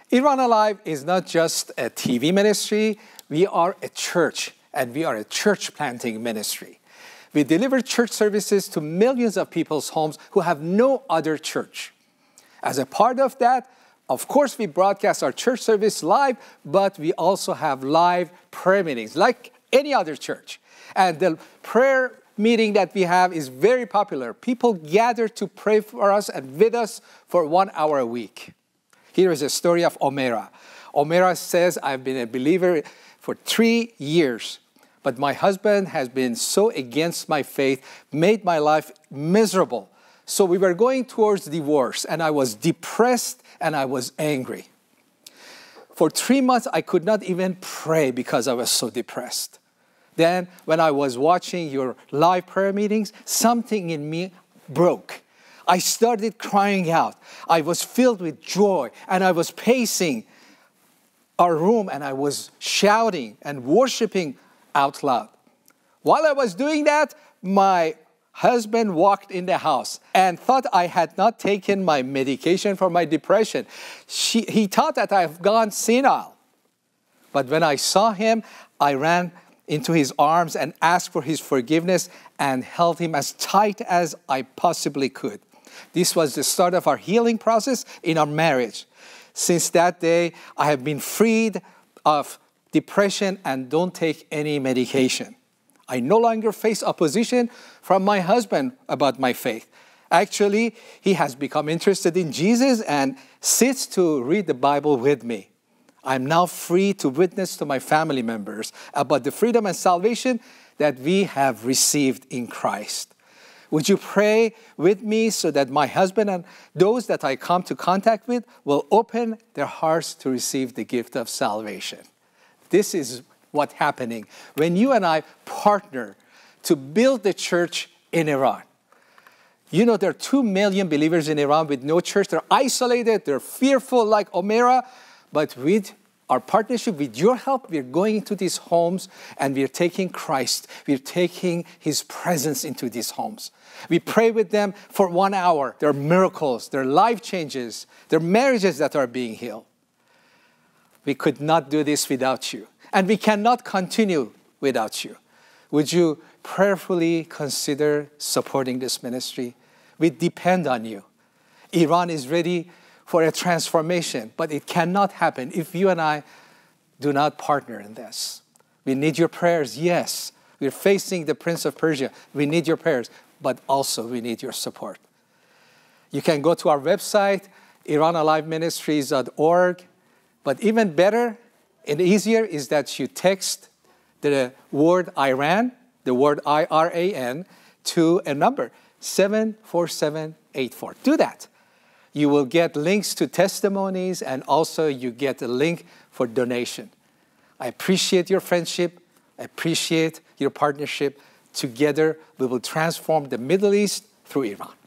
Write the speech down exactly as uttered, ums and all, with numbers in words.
Iran Alive is not just a T V ministry, we are a church, and we are a church planting ministry. We deliver church services to millions of people's homes who have no other church. As a part of that, of course, we broadcast our church service live, but we also have live prayer meetings like any other church. And the prayer meeting that we have is very popular. People gather to pray for us and with us for one hour a week. Here is a story of Omera. Omera says, I've been a believer for three years, but my husband has been so against my faith, made my life miserable. So we were going towards divorce, and I was depressed and I was angry. For three months, I could not even pray because I was so depressed. Then, when I was watching your live prayer meetings, something in me broke. I started crying out. I was filled with joy, and I was pacing our room, and I was shouting and worshiping out loud. While I was doing that, my husband walked in the house and thought I had not taken my medication for my depression. She, he thought that I have gone senile. But when I saw him, I ran into his arms and asked for his forgiveness and held him as tight as I possibly could. This was the start of our healing process in our marriage. Since that day, I have been freed of depression and don't take any medication. I no longer face opposition from my husband about my faith. Actually, he has become interested in Jesus and sits to read the Bible with me. I'm now free to witness to my family members about the freedom and salvation that we have received in Christ. Would you pray with me so that my husband and those that I come to contact with will open their hearts to receive the gift of salvation? This is what's happening when you and I partner to build the church in Iran. You know, there are two million believers in Iran with no church. They're isolated, they're fearful like Omera. But with our partnership, with your help, we're going into these homes and we're taking Christ. We're taking His presence into these homes. We pray with them for one hour. There are miracles, there are life changes, there are marriages that are being healed. We could not do this without you. And we cannot continue without you. Would you prayerfully consider supporting this ministry? We depend on you. Iran is ready for a transformation, but it cannot happen if you and I do not partner in this. We need your prayers, yes. We're facing the Prince of Persia. We need your prayers, but also we need your support. You can go to our website, Iran Alive Ministries dot org, but even better and easier is that you text the word Iran, the word I R A N, to a number, seven four seven eight four. Do that. You will get links to testimonies, and also you get a link for donation. I appreciate your friendship. I appreciate your partnership. Together, we will transform the Middle East through Iran.